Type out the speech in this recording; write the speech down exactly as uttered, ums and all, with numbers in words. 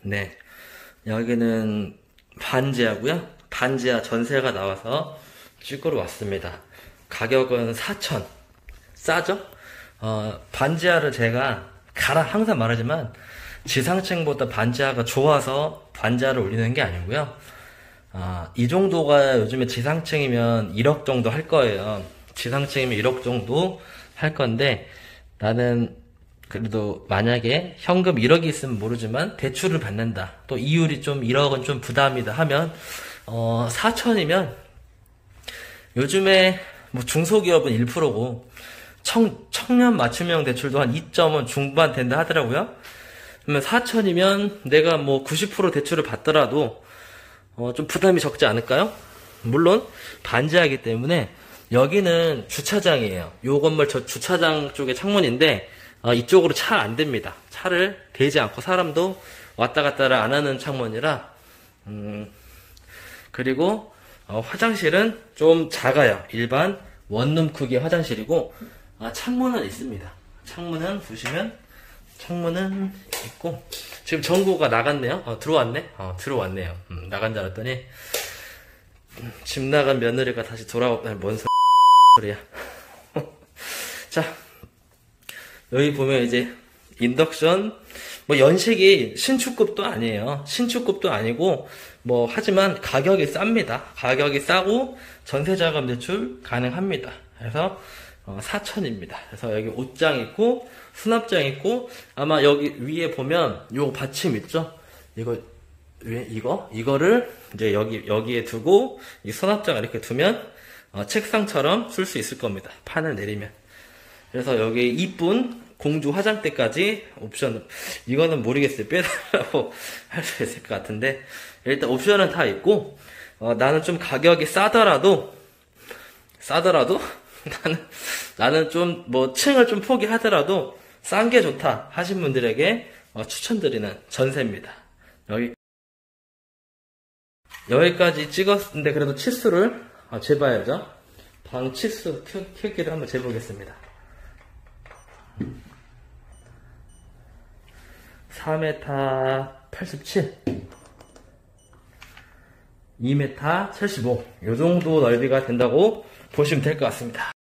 네, 여기는 반지하고요. 반지하 전세가 나와서 찍으러 왔습니다. 가격은 사천. 싸죠? 어, 반지하를 제가 가라 항상 말하지만 지상층보다 반지하가 좋아서 반지하를 올리는 게 아니고요. 아, 이 정도가 요즘에 지상층이면 일억 정도 할 거예요. 지상층이면 일억 정도 할 건데 나는 그래도 만약에 현금 일억이 있으면 모르지만 대출을 받는다. 또 이율이 좀 일억은 좀 부담이다 하면 어, 사천이면 요즘에 뭐 중소기업은 일 퍼센트고 청, 청년 맞춤형 대출도 한 이 점은 중반 된다 하더라고요. 그러면 사천이면 내가 뭐 구십 퍼센트 대출을 받더라도 어, 좀 부담이 적지 않을까요? 물론 반지하기 때문에 여기는 주차장이에요. 요 건물 저 주차장 쪽에 창문인데 어, 이쪽으로 차 안 됩니다. 차를 대지 않고 사람도 왔다 갔다를 안 하는 창문이라 음, 그리고 어, 화장실은 좀 작아요. 일반 원룸 크기의 화장실이고 아, 창문은 있습니다. 창문은 보시면 창문은 있고 지금 전구가 나갔네요. 어, 들어왔네. 어, 들어왔네요. 음, 나간 줄 알았더니 음, 집 나간 며느리가 다시 돌아오. 아니, 뭔 소리야. 자, 여기 보면 이제 인덕션 뭐 연식이 신축급도 아니에요. 신축급도 아니고 뭐 하지만 가격이 쌉니다. 가격이 싸고 전세자금 대출 가능합니다. 그래서 어, 사천입니다. 그래서 여기 옷장 있고 수납장 있고 아마 여기 위에 보면 요 받침 있죠? 이거 왜 이거 이거를 이제 여기 여기에 두고 이 수납장 이렇게 두면 어, 책상처럼 쓸 수 있을 겁니다. 판을 내리면. 그래서 여기 이쁜 공주 화장대까지 옵션, 이거는 모르겠어요. 빼달라고 할 수 있을 것 같은데 일단 옵션은 다 있고 어, 나는 좀 가격이 싸더라도 싸더라도 나는 나는 좀 뭐 층을 좀 포기하더라도 싼 게 좋다 하신 분들에게 어, 추천드리는 전세입니다. 여기 여기까지 찍었는데 그래도 치수를 어, 재봐야죠. 방 치수 큐, 큐기를 한번 재보겠습니다. 사 미터 팔십칠, 이 미터 칠십오, 요 정도 넓이가 된다고 보시면 될 것 같습니다.